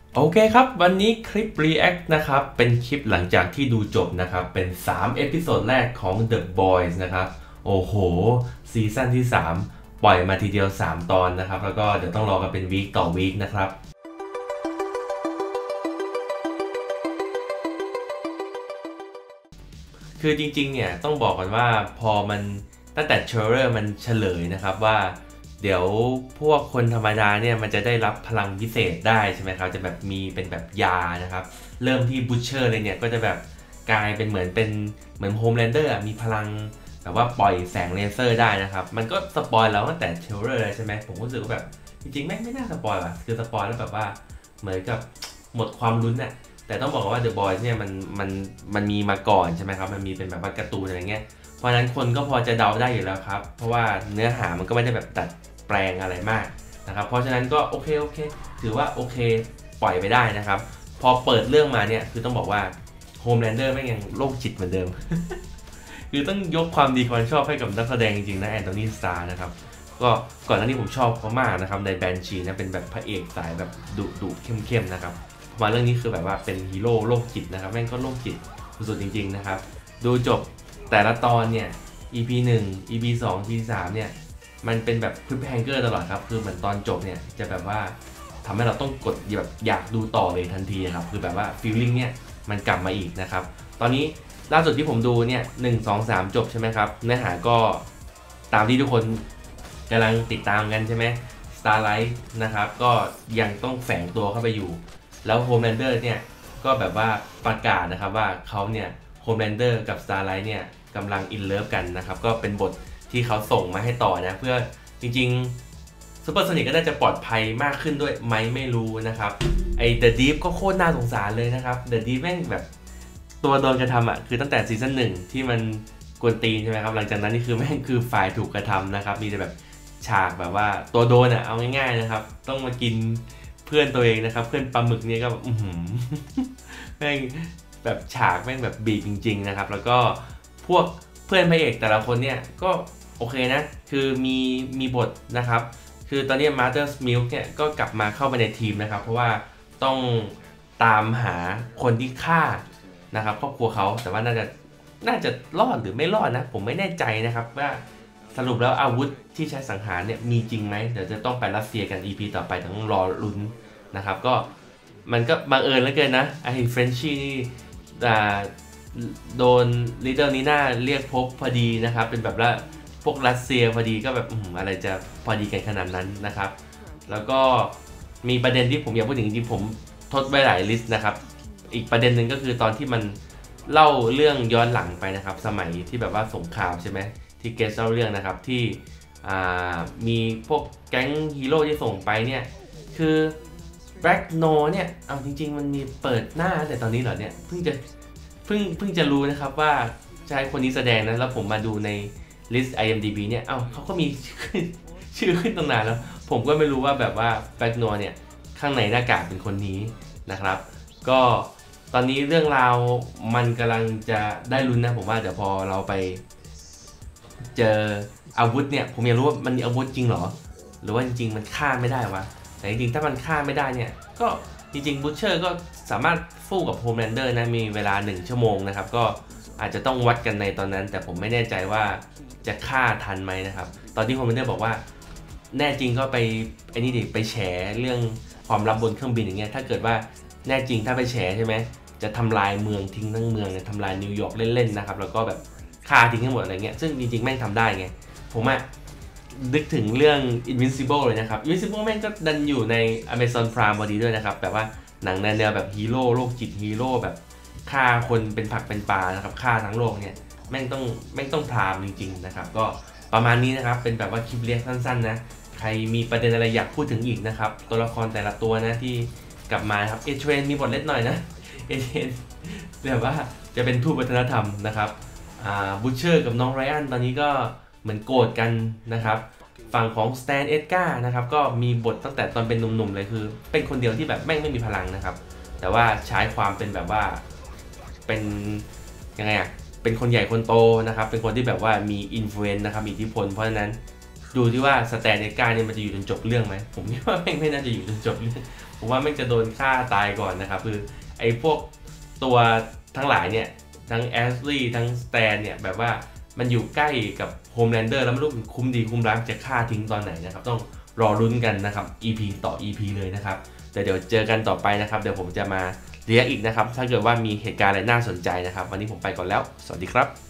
โอเคครับวันนี้คลิป React นะครับเป็นคลิปหลังจากที่ดูจบนะครับเป็น3เอพิโซดแรกของ The Boys นะครับโอ้โหซีซั่นที่3ปล่อยมาทีเดียว3ตอนนะครับแล้วก็เดี๋ยวต้องรอกันเป็นวีคต่อวีคนะครับคือจริงๆเนี่ยต้องบอกก่อนว่าพอมันตั้งแต่เทรลเลอร์มันเฉลยนะครับว่าเดี๋ยวพวกคนธรรมดาเนี่ยมันจะได้รับพลังพิเศษได้ใช่ไหมครับจะแบบมีเป็นแบบยานะครับเริ่มที่บูชเชอร์เลยเนี่ยก็จะแบบกลายเป็นเหมือนโฮมแลนเดอร์มีพลังแบบว่าปล่อยแสงเลเซอร์ได้นะครับมันก็สปอยแล้วตั้งแต่เทรลเลอร์เลยใช่ไหมผมรู้สึกว่าแบบจริงๆไม่น่าสปอยว่ะคือสปอยแล้วแบบว่าเหมือนกับหมดความลุ้นน่ะแต่ต้องบอกว่า The Boys เนี่ยมันมีมาก่อนใช่ไหมครับมันมีเป็นแบบว่าการ์ตูนอะไรเงี้ยเพราะฉะนั้นคนก็พอจะเดาได้อยู่แล้วครับเพราะว่าเนื้อหามันก็ไม่ได้แบบตัดแปลงอะไรมากนะครับเพราะฉะนั้นก็โอเคถือว่าโอเคปล่อยไปได้นะครับพอเปิดเรื่องมาเนี่ยคือต้องบอกว่าโฮมแลนเดอร์ไม่ยังโรคจิตเหมือนเดิม คือต้องยกความดีความชอบให้กับนักแสดงจริงๆนะแอนโทนีสตาร์นะครับก็ก่อนหน้านี้ผมชอบเขามากนะครับในแบนชีนะเป็นแบบพระเอกสายแบบดุเข้มๆนะครับมาเรื่องนี้คือแบบว่าเป็นฮีโร่โรคจิตนะครับแม่งก็โรคจิตสุดๆจริงๆนะครับดูจบแต่ละตอนเนี่ย EP 1 EP 2 EP 3เนี่ยมันเป็นแบบคลิปแฮงเกอร์ตลอดครับคือเหมือนตอนจบเนี่ยจะแบบว่าทำให้เราต้องกดแบบอยากดูต่อเลยทันทีครับคือแบบว่าฟีลลิ่งเนี่ยมันกลับมาอีกนะครับตอนนี้ล่าสุดที่ผมดูเนี่ย1 2 3จบใช่ไหมครับเนื้อหาก็ตามที่ทุกคนกำลังติดตามกันใช่ไหม Starlight นะครับก็ยังต้องแฝงตัวเข้าไปอยู่แล้ว Homelander เนี่ยก็แบบว่าประกาศนะครับว่าเขาเนี่ย Homelander กับ Starlight เนี่ยกำลังอินเลิฟกันนะครับก็เป็นบทที่เขาส่งมาให้ต่อนะเพื่อจริงๆซูเปอร์โซนิกก็น่าจะปลอดภัยมากขึ้นด้วยไหมไม่รู้นะครับไอ้ The Deep ก็โคตรน่าสงสารเลยนะครับ The Deep แม่งแบบตัวโดนกระทำอ่ะคือตั้งแต่ซีซั่น1ที่มันกวนตีนใช่ไหมครับหลังจากนั้นนี่คือแม่งคือฝ่ายถูกกระทำนะครับมีแต่แบบฉากแบบว่าตัวโดนอ่ะเอาง่ายๆนะครับต้องมากินเพื่อนตัวเองนะครับเพื่อนปลาหมึกเนี่ยก็แบบแม่งแบบฉากแม่งแบบบีบจริงๆนะครับแล้วก็พวกเพื่อนพระเอกแต่ละคนเนี่ยก็โอเคนะคือมีบทนะครับคือตอนนี้ Mother's Milk เนี่ยก็กลับมาเข้ามาในทีมนะครับเพราะว่าต้องตามหาคนที่ฆ่านะครับครอบครัวเขาแต่ว่าน่าจะรอดหรือไม่รอดนะผมไม่แน่ใจนะครับว่าสรุปแล้วอาวุธที่ใช้สังหารเนี่ยมีจริงไหมเดี๋ยวจะต้องไปรัสเซียกัน EP ต่อไปต้องรอลุ้นนะครับก็มันก็บังเอิญเหลือเกินนะไอ้เฟรนชี่นี่โดนลิตเติ้ลนีน่าเรียกพบพอดีนะครับเป็นแบบว่าพวกรัสเซียพอดีก็แบบอะไรจะพอดีกันขนาดนั้นนะครับแล้วก็มีประเด็นที่ผมอยากพูดถึงจริงๆผมทดไว้หลายลิสต์นะครับอีกประเด็นหนึ่งก็คือตอนที่มันเล่าเรื่องย้อนหลังไปนะครับสมัยที่แบบว่าสงครามใช่ไหมที่เกสเล่าเรื่องนะครับที่มีพวกแก๊งฮีโร่ที่ส่งไปเนี่ยคือแบล็กโนเนี่ยเอาจริงๆมันมีเปิดหน้าแต่ตอนนี้เหรอเนี่ยเพิ่งจะรู้นะครับว่าชายคนนี้แสดงนะแล้วผมมาดูในลิสต์ IMDb เนี่ยเขาก็มีชื่อขึ้นตั้งนานแล้วผมก็ไม่รู้ว่าแบบว่าแบล็กโนเนี่ยข้างในหน้ากากเป็นคนนี้นะครับก็ตอนนี้เรื่องราวมันกำลังจะได้ลุ้นนะผมว่าเดี๋ยวพอเราไปเจออาวุธเนี่ยผมอยากรู้ว่ามันมีอาวุธจริงเหรอหรือว่าจริงๆมันฆ่าไม่ได้วะแต่จริงๆถ้ามันฆ่าไม่ได้เนี่ยก็จริงๆบูชเชอร์ก็สามารถสู้กับโฮมแลนเดอร์นะมีเวลา1ชั่วโมงนะครับก็อาจจะต้องวัดกันในตอนนั้นแต่ผมไม่แน่ใจว่าจะฆ่าทันไหมนะครับตอนที่โฮมแลนเดอร์บอกว่าแน่จริงก็ไปไอ้นี่ดิไปแฉเรื่องความลับบนเครื่องบินอย่างเงี้ยถ้าเกิดว่าแน่จริงถ้าไปแฉใช่ไหมจะทำลายเมืองทิ้งทั้งเมืองเนี่ยทำลายนิวยอร์กเล่นๆนะครับแล้วก็แบบฆ่าทิ้งทั้งหมดอะไรเงี้ยซึ่งจริงๆแม่งทำได้ไงผมนึกถึงเรื่อง Invincible เลยนะครับ Invincible แม่งก็ดันอยู่ใน Amazon Prime พอดีด้วยนะครับแบบว่าหนังแนวแบบฮีโร่โรคจิตฮีโร่แบบฆ่าคนเป็นผักเป็นปลานะครับฆ่าทั้งโลกเนี่ยแม่งต้องพรามจริงๆนะครับก็ประมาณนี้นะครับเป็นแบบว่าคลิปเรียกสั้นๆนะใครมีประเด็นอะไรอยากพูดถึงอีกนะครับตัวละครแต่ละตัวนะที่กลับมาครับเอเทรนมีบทเล็กหน่อยนะเอเทรนแบบว่าจะเป็นทูตวัฒนธรรมนะครับบูชเชอร์กับน้องไรอันตอนนี้ก็เหมือนโกรธกันนะครับฝั่งของสแตนเอ็ดการ์นะครับก็มีบทตั้งแต่ตอนเป็นหนุ่มๆเลยคือเป็นคนเดียวที่แบบแม่งไม่มีพลังนะครับแต่ว่าใช้ความเป็นแบบว่าเป็นยังไงเป็นคนใหญ่คนโตนะครับเป็นคนที่แบบว่ามีอิทธิพลนะครับมีอิทธิพลเพราะฉะนั้นดูที่ว่าสแตนเอ็ดการ์เนี่ยมันจะอยู่จนจบเรื่องไหมผมคิดว่าแม่งไม่น่าจะอยู่จนจบเรื่องผมว่ามันจะโดนฆ่าตายก่อนนะครับคือไอ้พวกตัวทั้งหลายเนี่ยทั้งแอชลีย์ทั้งสแตนเนี่ยแบบว่ามันอยู่ใกล้กับโฮมแลนเดอร์แล้วไม่รู้คุ้มดีคุ้มร้ายจะฆ่าทิ้งตอนไหนนะครับต้องรอลุ้นกันนะครับ EP ต่อ EP เลยนะครับแต่เดี๋ยวเจอกันต่อไปนะครับเดี๋ยวผมจะมาเรียกอีกนะครับถ้าเกิดว่ามีเหตุการณ์อะไรน่าสนใจนะครับวันนี้ผมไปก่อนแล้วสวัสดีครับ